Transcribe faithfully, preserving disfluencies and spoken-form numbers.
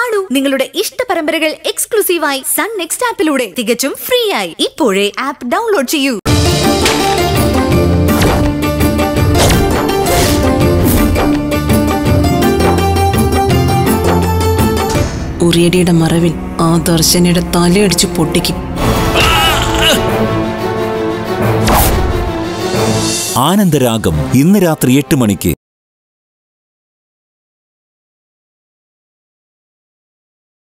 കാണൂ നിങ്ങളുടെ ഇഷ്ട പരമ്പരകൾ എക്സ്ക്ലൂസീവായി സൺ നെക്സ്റ്റ് ആപ്പിലൂടെ തികച്ചും ഫ്രീ ആയി. ഇപ്പോഴേ ആപ്പ് ഡൗൺലോഡ് ചെയ്യൂ. ഉറിയടിയുടെ മറവിൽ ആ ദർശനയുടെ തലയടിച്ച് പൊട്ടിക്കും. ആനന്ദരാഗം ഇന്ന് രാത്രി എട്ട് മണിക്ക്.